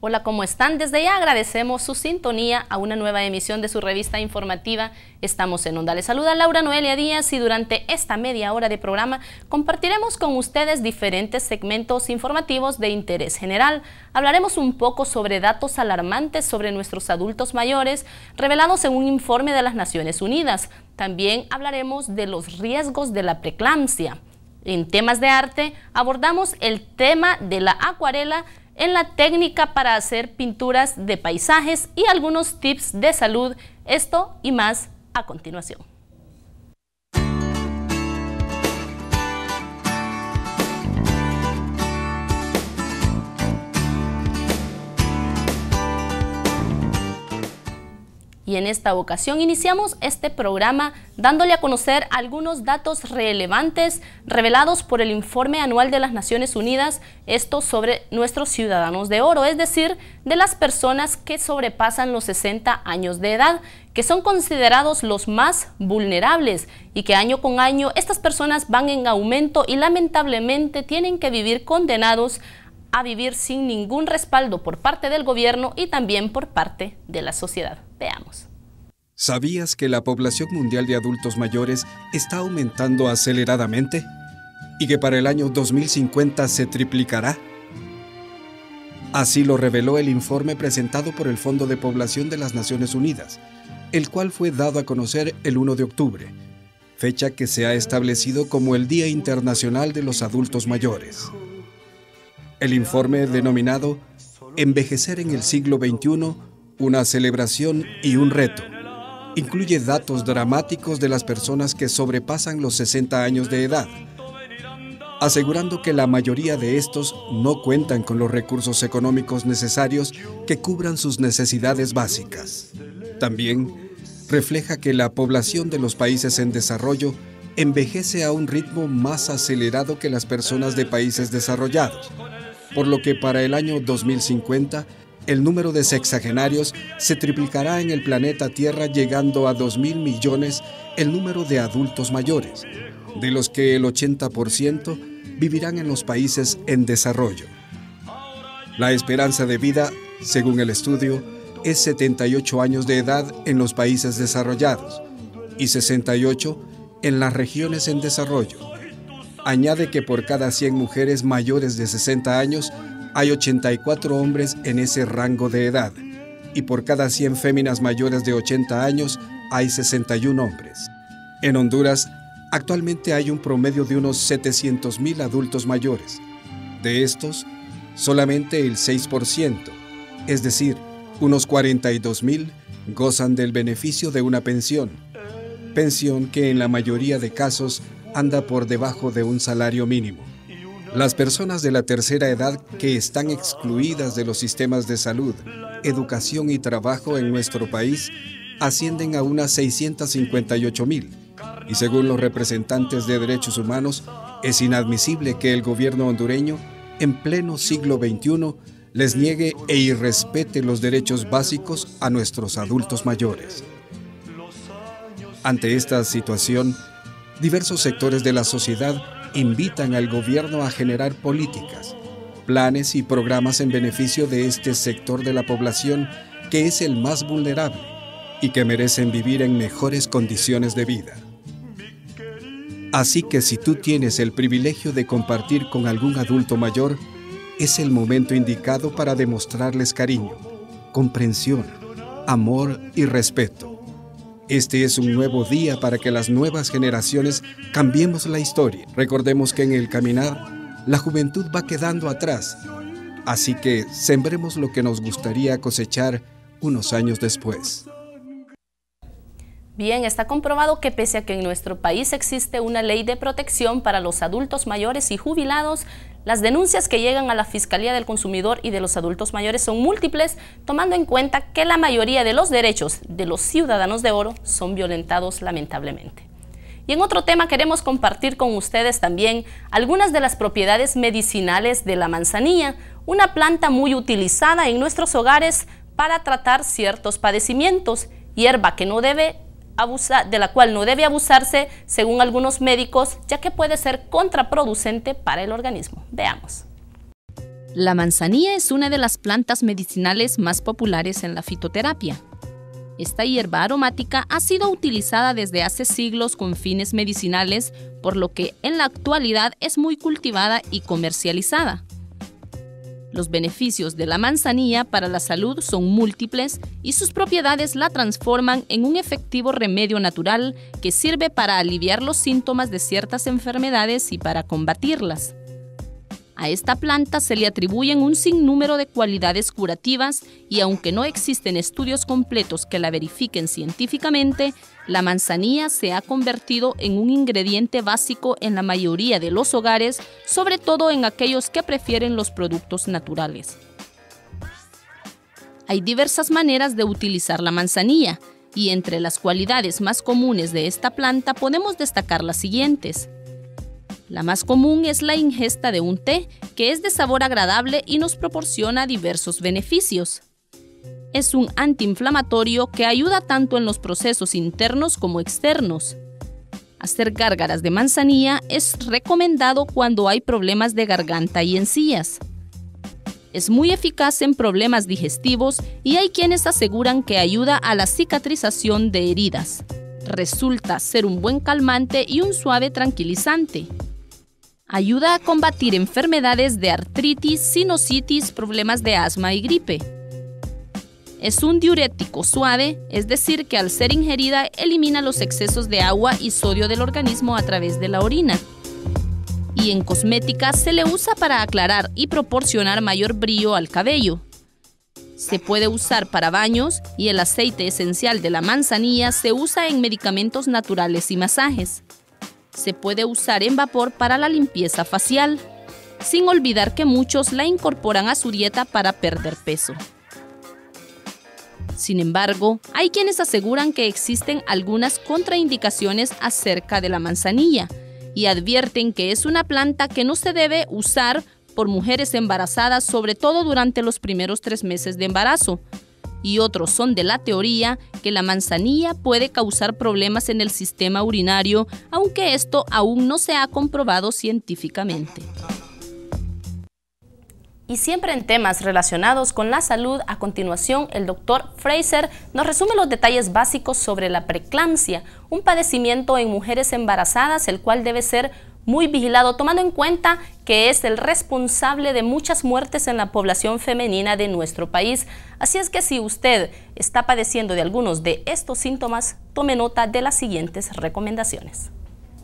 Hola, ¿cómo están? Desde ya agradecemos su sintonía a una nueva emisión de su revista informativa. Estamos en Onda. Les saluda Laura Noelia Díaz y durante esta media hora de programa compartiremos con ustedes diferentes segmentos informativos de interés general. Hablaremos un poco sobre datos alarmantes sobre nuestros adultos mayores revelados en un informe de las Naciones Unidas. También hablaremos de los riesgos de la preeclampsia. En temas de arte abordamos el tema de la acuarela en la técnica para hacer pinturas de paisajes y algunos tips de salud, esto y más a continuación. Y en esta ocasión iniciamos este programa dándole a conocer algunos datos relevantes revelados por el Informe Anual de las Naciones Unidas, esto sobre nuestros ciudadanos de oro, es decir, de las personas que sobrepasan los 60 años de edad, que son considerados los más vulnerables y que año con año estas personas van en aumento y lamentablemente tienen que vivir condenados a vivir sin ningún respaldo por parte del gobierno y también por parte de la sociedad. Veamos. ¿Sabías que la población mundial de adultos mayores está aumentando aceleradamente? ¿Y que para el año 2050 se triplicará? Así lo reveló el informe presentado por el Fondo de Población de las Naciones Unidas, el cual fue dado a conocer el 1 de octubre, fecha que se ha establecido como el Día Internacional de los Adultos Mayores. El informe denominado Envejecer en el siglo XXI, una celebración y un reto, incluye datos dramáticos de las personas que sobrepasan los 60 años de edad, asegurando que la mayoría de estos no cuentan con los recursos económicos necesarios que cubran sus necesidades básicas. También refleja que la población de los países en desarrollo envejece a un ritmo más acelerado que las personas de países desarrollados, por lo que para el año 2050 el número de sexagenarios se triplicará en el planeta Tierra, llegando a 2.000 millones el número de adultos mayores, de los que el 80% vivirán en los países en desarrollo. La esperanza de vida, según el estudio, es 78 años de edad en los países desarrollados y 68 en las regiones en desarrollo. Añade que por cada 100 mujeres mayores de 60 años, hay 84 hombres en ese rango de edad, y por cada 100 féminas mayores de 80 años, hay 61 hombres. En Honduras, actualmente hay un promedio de unos 700,000 adultos mayores. De estos, solamente el 6%, es decir, unos 42,000, gozan del beneficio de una pensión que en la mayoría de casos anda por debajo de un salario mínimo. Las personas de la tercera edad que están excluidas de los sistemas de salud, educación y trabajo en nuestro país ascienden a unas 658,000. Y según los representantes de derechos humanos, es inadmisible que el gobierno hondureño, en pleno siglo XXI, les niegue e irrespete los derechos básicos a nuestros adultos mayores. Ante esta situación, diversos sectores de la sociedad invitan al gobierno a generar políticas, planes y programas en beneficio de este sector de la población que es el más vulnerable y que merecen vivir en mejores condiciones de vida. Así que si tú tienes el privilegio de compartir con algún adulto mayor, es el momento indicado para demostrarles cariño, comprensión, amor y respeto. Este es un nuevo día para que las nuevas generaciones cambiemos la historia. Recordemos que en el caminar, la juventud va quedando atrás. Así que sembremos lo que nos gustaría cosechar unos años después. Bien, está comprobado que pese a que en nuestro país existe una ley de protección para los adultos mayores y jubilados, las denuncias que llegan a la Fiscalía del Consumidor y de los adultos mayores son múltiples, tomando en cuenta que la mayoría de los derechos de los ciudadanos de oro son violentados lamentablemente. Y en otro tema queremos compartir con ustedes también algunas de las propiedades medicinales de la manzanilla, una planta muy utilizada en nuestros hogares para tratar ciertos padecimientos, hierba que de la cual no debe abusarse según algunos médicos, ya que puede ser contraproducente para el organismo. Veamos. La manzanilla es una de las plantas medicinales más populares en la fitoterapia. Esta hierba aromática ha sido utilizada desde hace siglos con fines medicinales, por lo que en la actualidad es muy cultivada y comercializada. Los beneficios de la manzanilla para la salud son múltiples y sus propiedades la transforman en un efectivo remedio natural que sirve para aliviar los síntomas de ciertas enfermedades y para combatirlas. A esta planta se le atribuyen un sinnúmero de cualidades curativas y aunque no existen estudios completos que la verifiquen científicamente, la manzanilla se ha convertido en un ingrediente básico en la mayoría de los hogares, sobre todo en aquellos que prefieren los productos naturales. Hay diversas maneras de utilizar la manzanilla y entre las cualidades más comunes de esta planta podemos destacar las siguientes. La más común es la ingesta de un té, que es de sabor agradable y nos proporciona diversos beneficios. Es un antiinflamatorio que ayuda tanto en los procesos internos como externos. Hacer gárgaras de manzanilla es recomendado cuando hay problemas de garganta y encías. Es muy eficaz en problemas digestivos y hay quienes aseguran que ayuda a la cicatrización de heridas. Resulta ser un buen calmante y un suave tranquilizante. Ayuda a combatir enfermedades de artritis, sinusitis, problemas de asma y gripe. Es un diurético suave, es decir, que al ser ingerida elimina los excesos de agua y sodio del organismo a través de la orina. Y en cosmética se le usa para aclarar y proporcionar mayor brillo al cabello. Se puede usar para baños y el aceite esencial de la manzanilla se usa en medicamentos naturales y masajes. Se puede usar en vapor para la limpieza facial, sin olvidar que muchos la incorporan a su dieta para perder peso. Sin embargo, hay quienes aseguran que existen algunas contraindicaciones acerca de la manzanilla y advierten que es una planta que no se debe usar por mujeres embarazadas, sobre todo durante los primeros 3 meses de embarazo. Y otros son de la teoría que la manzanilla puede causar problemas en el sistema urinario, aunque esto aún no se ha comprobado científicamente. Y siempre en temas relacionados con la salud, a continuación el Dr. Fraser nos resume los detalles básicos sobre la preeclampsia, un padecimiento en mujeres embarazadas, el cual debe ser muy vigilado, tomando en cuenta que es el responsable de muchas muertes en la población femenina de nuestro país. Así es que si usted está padeciendo de algunos de estos síntomas, tome nota de las siguientes recomendaciones.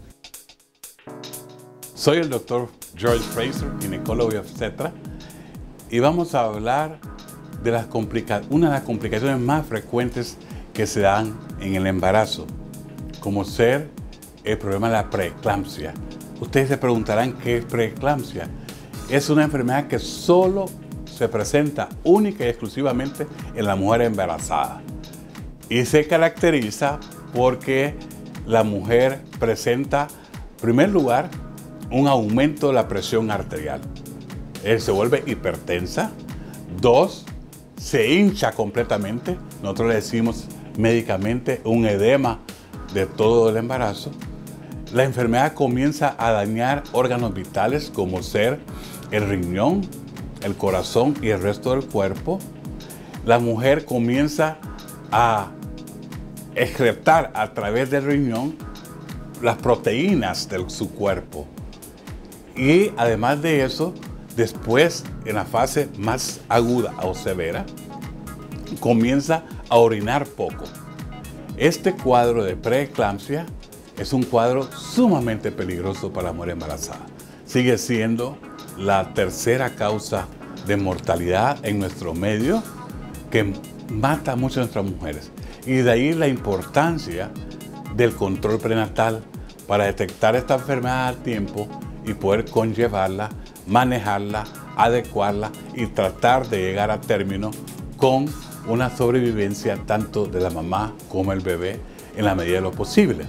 Soy el Dr. George Fraser, ginecólogo y obstetra, y vamos a hablar de una de las complicaciones más frecuentes que se dan en el embarazo, como ser el problema de la preeclampsia. Ustedes se preguntarán qué es preeclampsia. Es una enfermedad que solo se presenta única y exclusivamente en la mujer embarazada. Y se caracteriza porque la mujer presenta, en primer lugar, un aumento de la presión arterial. Se vuelve hipertensa. 2, se hincha completamente. Nosotros le decimos médicamente un edema de todo el embarazo. La enfermedad comienza a dañar órganos vitales como ser el riñón, el corazón y el resto del cuerpo. La mujer comienza a excretar a través del riñón las proteínas de su cuerpo. Y además de eso, después, en la fase más aguda o severa, comienza a orinar poco. Este cuadro de preeclampsia es un cuadro sumamente peligroso para la mujer embarazada. Sigue siendo la tercera causa de mortalidad en nuestro medio que mata a muchas de nuestras mujeres. Y de ahí la importancia del control prenatal para detectar esta enfermedad a tiempo y poder conllevarla, manejarla, adecuarla y tratar de llegar a término con una sobrevivencia tanto de la mamá como el bebé en la medida de lo posible.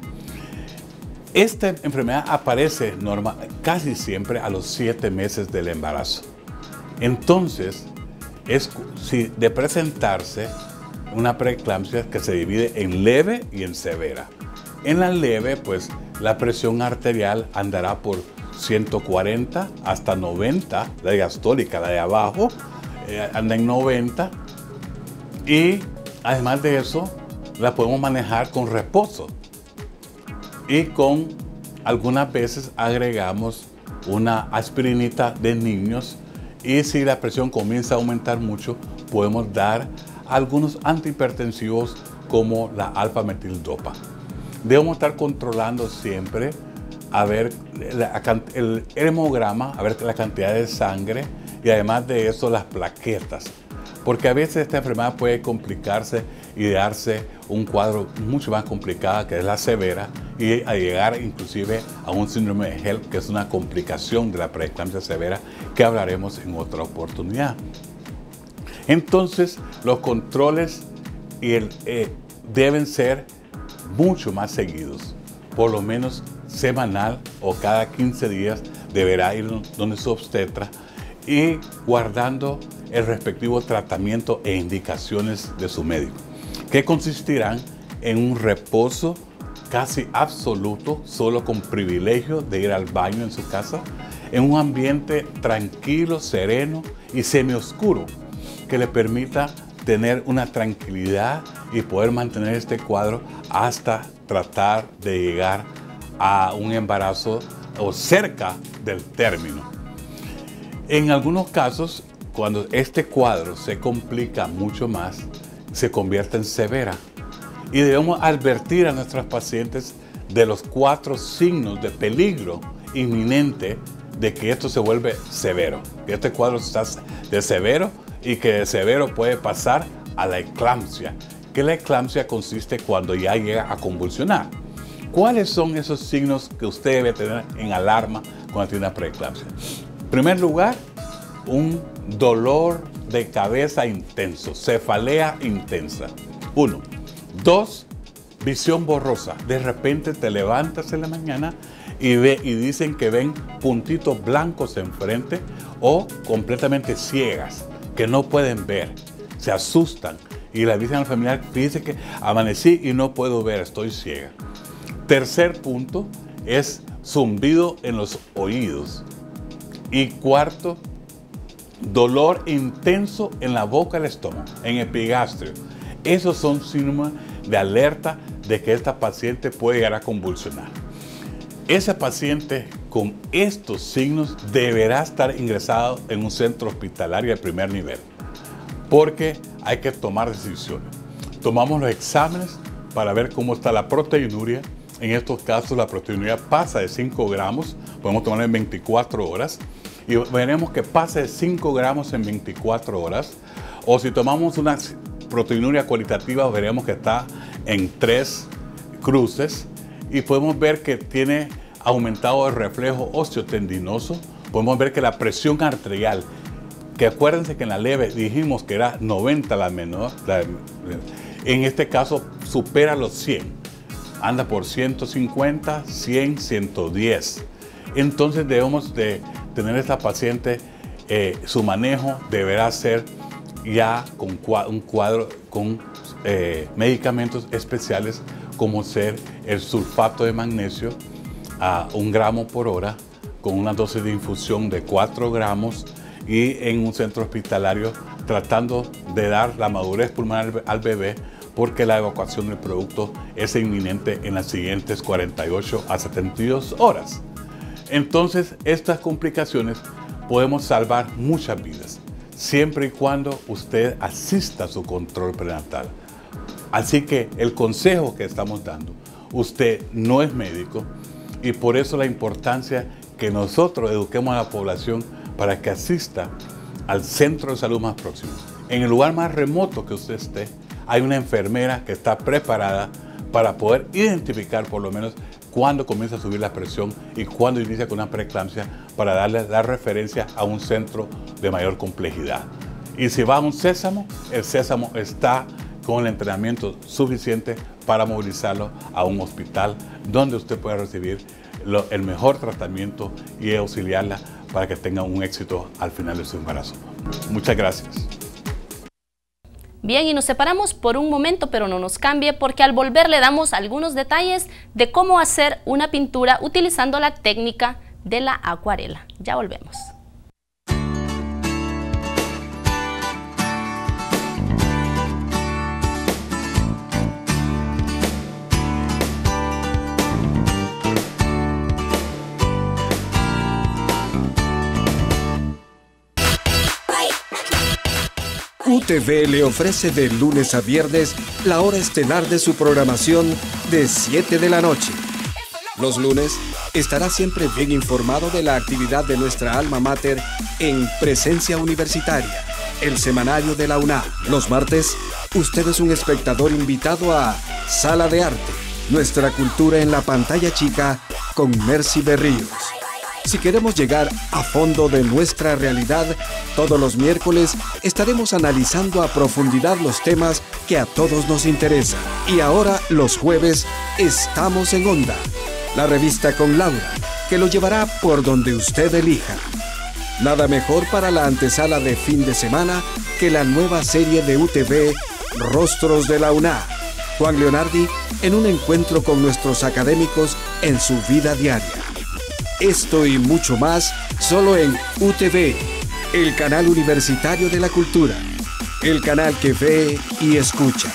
Esta enfermedad aparece casi siempre a los 7 meses del embarazo. Entonces, de presentarse una preeclampsia que se divide en leve y en severa. En la leve, pues, la presión arterial andará por 140 hasta 90, la diastólica, la de abajo, anda en 90. Y además de eso, la podemos manejar con reposo. Y con algunas veces agregamos una aspirinita de niños. Y si la presión comienza a aumentar mucho, podemos dar algunos antihipertensivos como la alfa-metildopa. Debemos estar controlando siempre a ver el hemograma, a ver la cantidad de sangre y además de eso las plaquetas. Porque a veces esta enfermedad puede complicarse y darse un cuadro mucho más complicado que es la severa y a llegar inclusive a un síndrome de HELLP, que es una complicación de la preeclampsia severa que hablaremos en otra oportunidad. Entonces los controles deben ser mucho más seguidos, por lo menos semanal o cada 15 días deberá ir donde su obstetra y guardando el respectivo tratamiento e indicaciones de su médico, que consistirán en un reposo casi absoluto, solo con privilegio de ir al baño en su casa, en un ambiente tranquilo, sereno y semioscuro, que le permita tener una tranquilidad y poder mantener este cuadro hasta tratar de llegar a un embarazo o cerca del término. En algunos casos, cuando este cuadro se complica mucho más, se convierte en severa. Y debemos advertir a nuestras pacientes de los 4 signos de peligro inminente de que esto se vuelve severo. Que este cuadro está de severo y que de severo puede pasar a la eclampsia. Que la eclampsia consiste cuando ya llega a convulsionar. ¿Cuáles son esos signos que usted debe tener en alarma cuando tiene una preeclampsia? En primer lugar, un dolor de cabeza intenso, cefalea intensa. 1. 2. Visión borrosa. De repente te levantas en la mañana y dicen que ven puntitos blancos enfrente o completamente ciegas, que no pueden ver. Se asustan y le dicen al familiar, dice que amanecí y no puedo ver, estoy ciega. Tercer punto es zumbido en los oídos. Y cuarto, dolor intenso en la boca del estómago, en epigastrio. Esos son síntomas de alerta de que esta paciente puede llegar a convulsionar. Ese paciente con estos signos deberá estar ingresado en un centro hospitalario de primer nivel, porque hay que tomar decisiones. Tomamos los exámenes para ver cómo está la proteinuria. En estos casos la proteinuria pasa de 5 gramos, podemos tomarla en 24 horas y veremos que pasa de 5 gramos en 24 horas. O si tomamos una proteinuria cualitativa, veremos que está en 3 cruces y podemos ver que tiene aumentado el reflejo osteotendinoso. Podemos ver que la presión arterial, que acuérdense que en la leve dijimos que era 90 la menor, en este caso supera los 100. Anda por 150, 100, 110. Entonces debemos de tener esta paciente, su manejo deberá ser ya con un cuadro con medicamentos especiales como ser el sulfato de magnesio a 1 gramo por hora con una dosis de infusión de 4 gramos y en un centro hospitalario tratando de dar la madurez pulmonar al bebé, porque la evacuación del producto es inminente en las siguientes 48 a 72 horas. Entonces, estas complicaciones podemos salvar muchas vidas, siempre y cuando usted asista a su control prenatal. Así que el consejo que estamos dando, usted no es médico y por eso la importancia que nosotros eduquemos a la población para que asista al centro de salud más próximo. En el lugar más remoto que usted esté, hay una enfermera que está preparada para poder identificar por lo menos cuándo comienza a subir la presión y cuándo inicia con una preeclampsia para darle la referencia a un centro de mayor complejidad. Y si va a un Sésamo, el Sésamo está con el entrenamiento suficiente para movilizarlo a un hospital donde usted pueda recibir el mejor tratamiento y auxiliarla para que tenga un éxito al final de su embarazo. Muchas gracias. Bien, y nos separamos por un momento, pero no nos cambie, porque al volver le damos algunos detalles de cómo hacer una pintura utilizando la técnica de la acuarela. Ya volvemos. UTV le ofrece de lunes a viernes la hora estelar de su programación de 7 de la noche. Los lunes estará siempre bien informado de la actividad de nuestra alma mater en Presencia Universitaria, el semanario de la UNAM. Los martes, usted es un espectador invitado a Sala de Arte, nuestra cultura en la pantalla chica con Mercy Berríos. Si queremos llegar a fondo de nuestra realidad, todos los miércoles estaremos analizando a profundidad los temas que a todos nos interesan. Y ahora, los jueves, estamos en Onda, la revista con Laura, que lo llevará por donde usted elija. Nada mejor para la antesala de fin de semana que la nueva serie de UTV, Rostros de la UNA. Juan Leonardi en un encuentro con nuestros académicos en su vida diaria. Esto y mucho más solo en UTV, el canal universitario de la cultura, el canal que ve y escucha.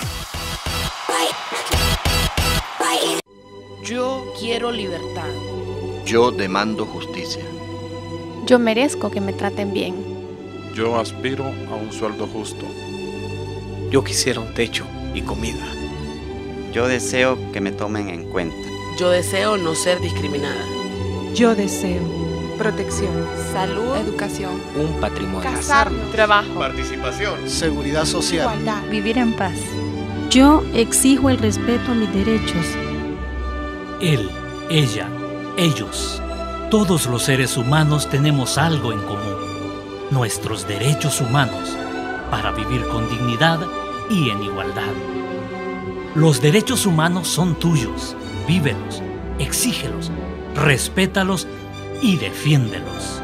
Yo quiero libertad. Yo demando justicia. Yo merezco que me traten bien. Yo aspiro a un sueldo justo. Yo quisiera un techo y comida. Yo deseo que me tomen en cuenta. Yo deseo no ser discriminada. Yo deseo protección, salud, educación, un patrimonio, casarnos, trabajo, participación, seguridad social, igualdad, vivir en paz. Yo exijo el respeto a mis derechos. Él, ella, ellos, todos los seres humanos tenemos algo en común: nuestros derechos humanos para vivir con dignidad y en igualdad. Los derechos humanos son tuyos, vívelos, exígelos, respétalos y defiéndelos.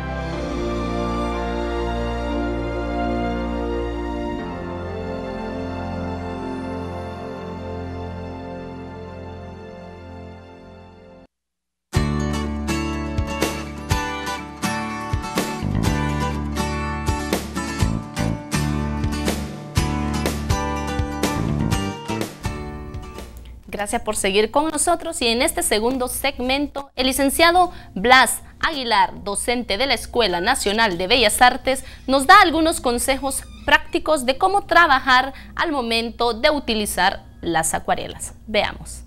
Gracias por seguir con nosotros y en este segundo segmento el licenciado Blas Aguilar, docente de la Escuela Nacional de Bellas Artes, nos da algunos consejos prácticos de cómo trabajar al momento de utilizar las acuarelas. Veamos.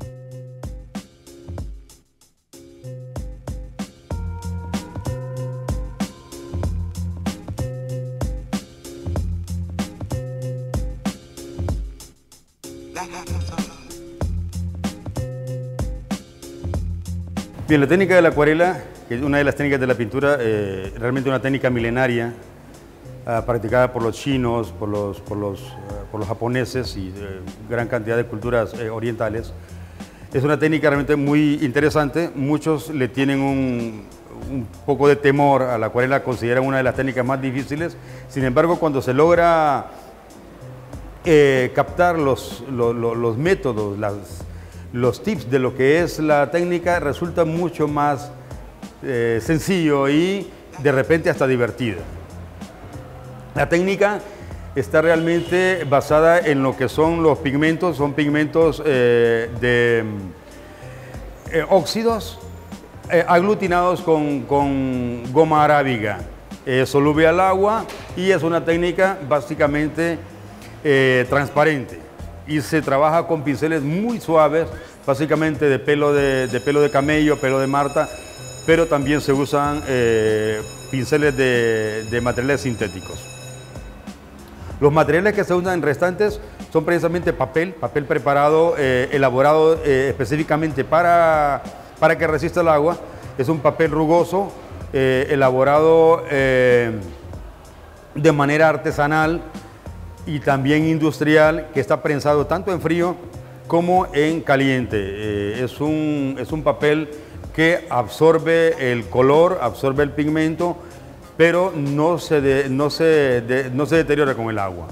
Bien, la técnica de la acuarela, que es una de las técnicas de la pintura, realmente una técnica milenaria, practicada por los chinos, por los japoneses y gran cantidad de culturas orientales. Es una técnica realmente muy interesante. Muchos le tienen un poco de temor a la acuarela, consideran una de las técnicas más difíciles. Sin embargo, cuando se logra captar los métodos, los tips de lo que es la técnica, resulta mucho más sencillo y de repente hasta divertida. La técnica está realmente basada en lo que son los pigmentos, son pigmentos de óxidos aglutinados con goma arábiga, soluble al agua, y es una técnica básicamente transparente. Y se trabaja con pinceles muy suaves, básicamente de pelo de camello, pelo de marta, pero también se usan pinceles de materiales sintéticos. Los materiales que se usan restantes son precisamente papel preparado, elaborado específicamente para que resista el agua. Es un papel rugoso, elaborado de manera artesanal y también industrial, que está prensado tanto en frío como en caliente. Es un papel que absorbe el color, absorbe el pigmento, pero no se deteriora con el agua.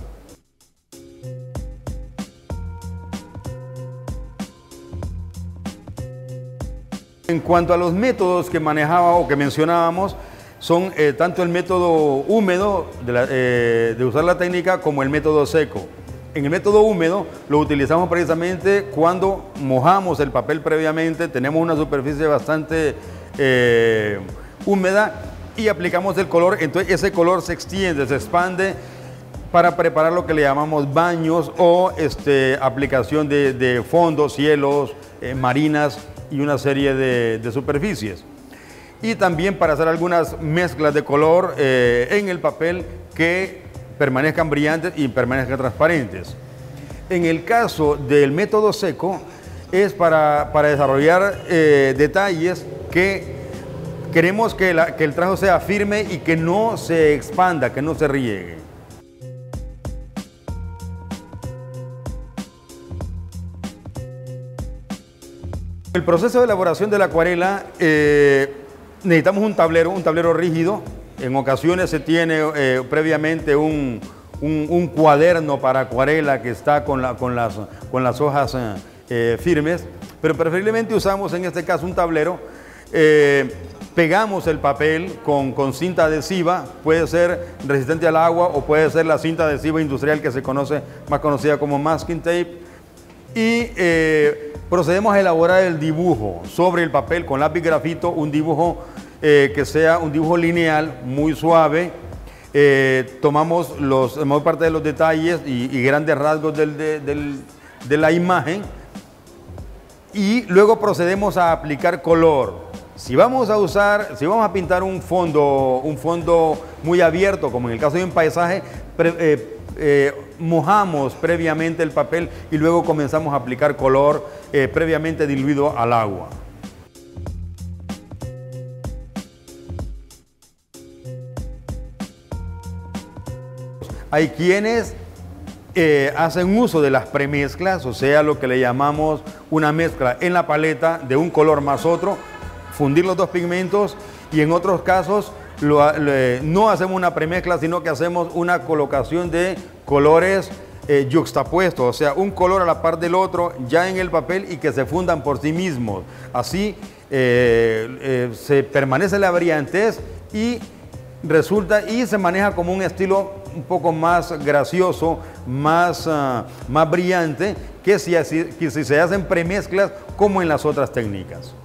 En cuanto a los métodos que manejaba o que mencionábamos, son tanto el método húmedo de usar la técnica como el método seco. En el método húmedo lo utilizamos precisamente cuando mojamos el papel previamente, tenemos una superficie bastante húmeda y aplicamos el color, entonces ese color se extiende, se expande para preparar lo que le llamamos baños o aplicación de fondos, cielos, marinas y una serie de superficies. Y también para hacer algunas mezclas de color en el papel que permanezcan brillantes y permanezcan transparentes. En el caso del método seco es para desarrollar detalles que queremos que el trazo sea firme y que no se expanda, que no se riegue. El proceso de elaboración de la acuarela necesitamos un tablero rígido. En ocasiones se tiene previamente un cuaderno para acuarela que está con las hojas firmes, pero preferiblemente usamos en este caso un tablero. Pegamos el papel con cinta adhesiva, puede ser resistente al agua o puede ser la cinta adhesiva industrial que se conoce, más conocida como masking tape, y procedemos a elaborar el dibujo sobre el papel con lápiz grafito, un dibujo que sea un dibujo lineal, muy suave. Tomamos la mayor parte de los detalles y grandes rasgos de la imagen y luego procedemos a aplicar color. Si vamos a pintar un fondo muy abierto, como en el caso de un paisaje, mojamos previamente el papel y luego comenzamos a aplicar color previamente diluido al agua. Hay quienes hacen uso de las premezclas, o sea, lo que le llamamos una mezcla en la paleta de un color más otro, fundir los dos pigmentos, y en otros casos no hacemos una premezcla, sino que hacemos una colocación de colores yuxtapuestos, o sea, un color a la par del otro ya en el papel y que se fundan por sí mismos. Así se permanece la brillantez y se maneja como un estilo un poco más gracioso, más brillante que si se hacen premezclas como en las otras técnicas.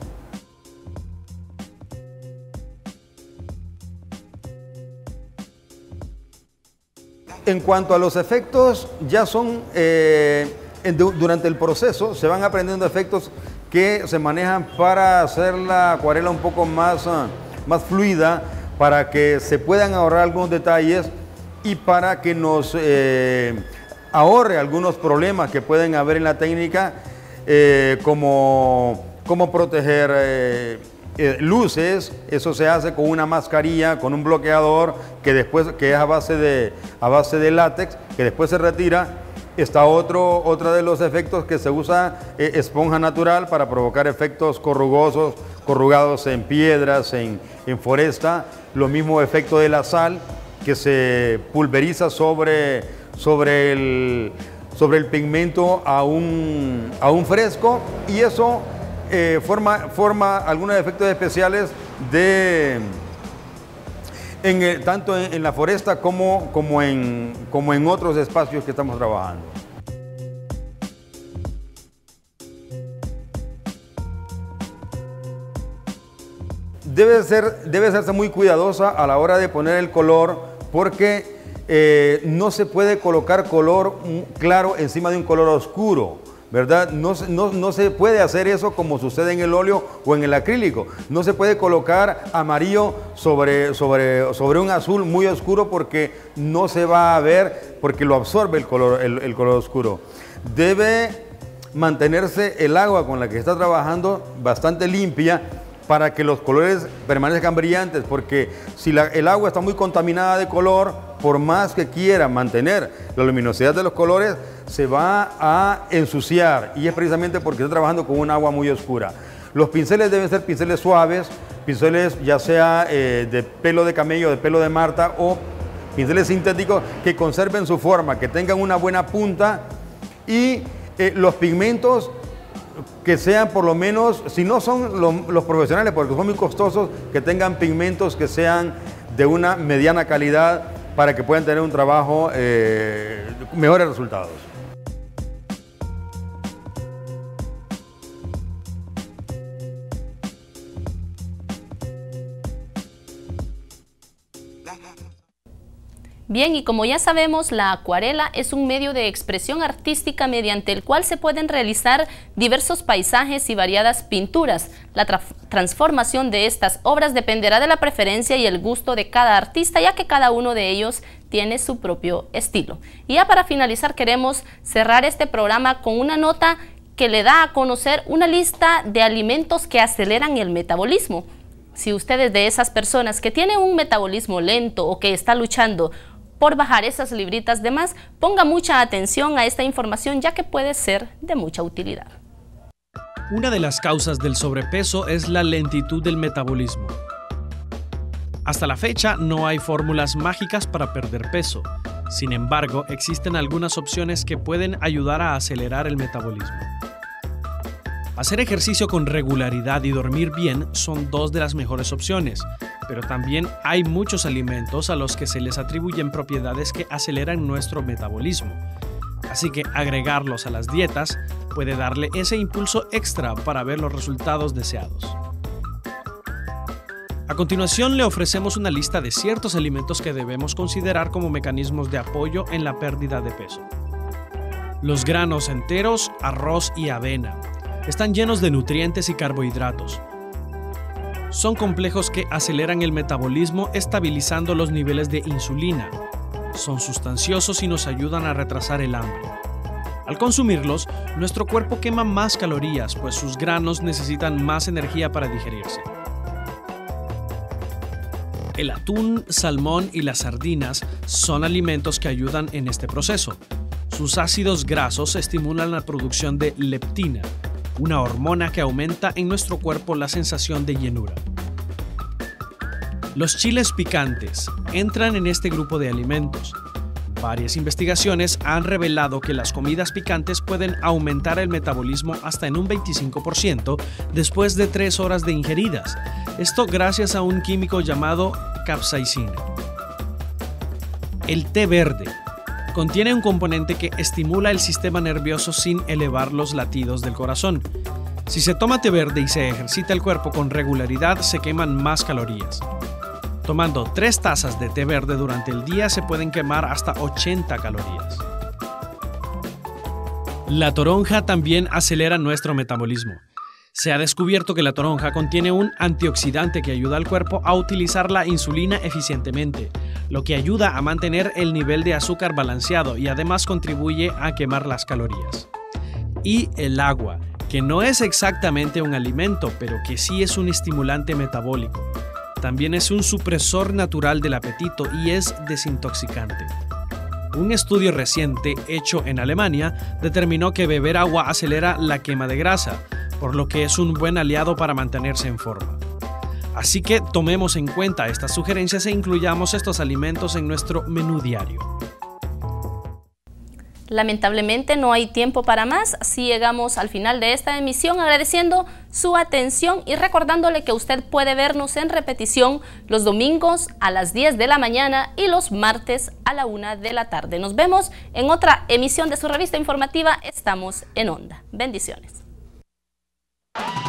En cuanto a los efectos, ya son, durante el proceso se van aprendiendo efectos que se manejan para hacer la acuarela un poco más fluida, para que se puedan ahorrar algunos detalles y para que nos ahorre algunos problemas que pueden haber en la técnica, como proteger luces. Eso se hace con una mascarilla, con un bloqueador que es a base de látex, que después se retira. Está otro de los efectos que se usa, esponja natural, para provocar efectos corrugados en piedras, en foresta. Lo mismo efecto de la sal, que se pulveriza sobre el pigmento aún fresco, y eso forma algunos efectos especiales tanto en la foresta como en otros espacios que estamos trabajando. Debe serse muy cuidadosa a la hora de poner el color, porque no se puede colocar color claro encima de un color oscuro, ¿verdad? No se puede hacer eso como sucede en el óleo o en el acrílico. No se puede colocar amarillo sobre un azul muy oscuro, porque no se va a ver, porque lo absorbe el color oscuro. Debe mantenerse el agua con la que está trabajando bastante limpia, para que los colores permanezcan brillantes, porque si el agua está muy contaminada de color, por más que quiera mantener la luminosidad de los colores, se va a ensuciar, y es precisamente porque está trabajando con un agua muy oscura. Los pinceles deben ser pinceles suaves, pinceles ya sea de pelo de camello, de pelo de marta, o pinceles sintéticos que conserven su forma, que tengan una buena punta, y los pigmentos que sean por lo menos, si no son los profesionales porque son muy costosos, que tengan pigmentos que sean de una mediana calidad para que puedan tener un trabajo, mejores resultados. Bien, y como ya sabemos, la acuarela es un medio de expresión artística mediante el cual se pueden realizar diversos paisajes y variadas pinturas. La transformación de estas obras dependerá de la preferencia y el gusto de cada artista, ya que cada uno de ellos tiene su propio estilo. Y ya para finalizar, queremos cerrar este programa con una nota que le da a conocer una lista de alimentos que aceleran el metabolismo. Si usted es de esas personas que tienen un metabolismo lento o que está luchando por bajar esas libritas de más, ponga mucha atención a esta información, ya que puede ser de mucha utilidad. Una de las causas del sobrepeso es la lentitud del metabolismo. Hasta la fecha no hay fórmulas mágicas para perder peso. Sin embargo, existen algunas opciones que pueden ayudar a acelerar el metabolismo. Hacer ejercicio con regularidad y dormir bien son dos de las mejores opciones, pero también hay muchos alimentos a los que se les atribuyen propiedades que aceleran nuestro metabolismo. Así que agregarlos a las dietas puede darle ese impulso extra para ver los resultados deseados. A continuación le ofrecemos una lista de ciertos alimentos que debemos considerar como mecanismos de apoyo en la pérdida de peso. Los granos enteros, arroz y avena están llenos de nutrientes y carbohidratos. Son complejos que aceleran el metabolismo estabilizando los niveles de insulina. Son sustanciosos y nos ayudan a retrasar el hambre. Al consumirlos, nuestro cuerpo quema más calorías, pues sus granos necesitan más energía para digerirse. El atún, salmón y las sardinas son alimentos que ayudan en este proceso. Sus ácidos grasos estimulan la producción de leptina, una hormona que aumenta en nuestro cuerpo la sensación de llenura. Los chiles picantes entran en este grupo de alimentos. Varias investigaciones han revelado que las comidas picantes pueden aumentar el metabolismo hasta en un 25% después de 3 horas de ingeridas. Esto gracias a un químico llamado capsaicina. El té verde contiene un componente que estimula el sistema nervioso sin elevar los latidos del corazón. Si se toma té verde y se ejercita el cuerpo con regularidad, se queman más calorías. Tomando 3 tazas de té verde durante el día se pueden quemar hasta 80 calorías. La toronja también acelera nuestro metabolismo. Se ha descubierto que la toronja contiene un antioxidante que ayuda al cuerpo a utilizar la insulina eficientemente, lo que ayuda a mantener el nivel de azúcar balanceado y además contribuye a quemar las calorías. Y el agua, que no es exactamente un alimento, pero que sí es un estimulante metabólico. También es un supresor natural del apetito y es desintoxicante. Un estudio reciente hecho en Alemania determinó que beber agua acelera la quema de grasa, por lo que es un buen aliado para mantenerse en forma. Así que tomemos en cuenta estas sugerencias e incluyamos estos alimentos en nuestro menú diario. Lamentablemente no hay tiempo para más, así llegamos al final de esta emisión, agradeciendo su atención y recordándole que usted puede vernos en repetición los domingos a las 10 de la mañana y los martes a la 1 de la tarde. Nos vemos en otra emisión de su revista informativa Estamos en Onda. Bendiciones.